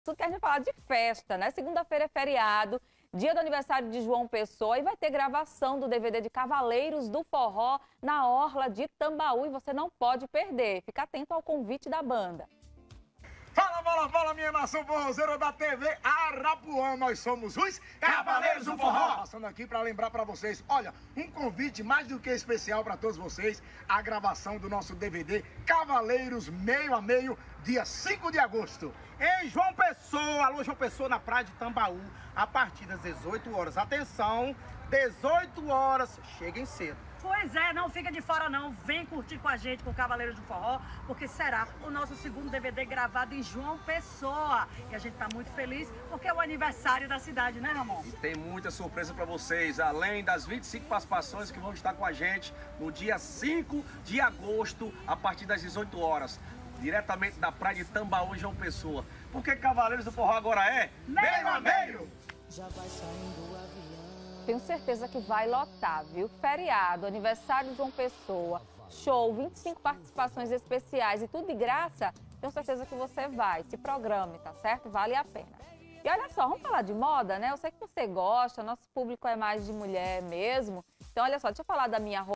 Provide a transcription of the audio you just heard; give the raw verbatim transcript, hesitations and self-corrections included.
Tudo que a gente fala de festa, né? Segunda-feira é feriado, dia do aniversário de João Pessoa e vai ter gravação do D V D de Cavaleiros do Forró na Orla de Tambaú e você não pode perder. Fica atento ao convite da banda. Fala, fala, fala, minha nação forrozeira da T V Arapuã. Nós somos os Cavaleiros do Forró. Passando aqui para lembrar para vocês, olha, um convite mais do que especial para todos vocês, a gravação do nosso D V D Cavaleiros Meio a Meio, dia cinco de agosto. Em João Pessoa, alô João Pessoa, na praia de Tambaú, a partir das dezoito horas. Atenção, dezoito horas, cheguem cedo. Pois é, não fica de fora não, vem curtir com a gente, com o Cavaleiros do Forró, porque será o nosso segundo D V D gravado em João Pessoa. E a gente tá muito feliz porque é o aniversário da cidade, né, Ramon? E tem muita surpresa para vocês, além das vinte e cinco participações que vão estar com a gente no dia cinco de agosto, a partir das dezoito horas. Diretamente da praia de Tambaú, João Pessoa. Porque Cavaleiros do Forró agora é Meio a Meio! Já vai saindo o avião. Tenho certeza que vai lotar, viu? Feriado, aniversário de João Pessoa, show, vinte e cinco participações especiais e tudo de graça. Tenho certeza que você vai. Se programe, tá certo? Vale a pena. E olha só, vamos falar de moda, né? Eu sei que você gosta, nosso público é mais de mulher mesmo. Então, olha só, deixa eu falar da minha roupa.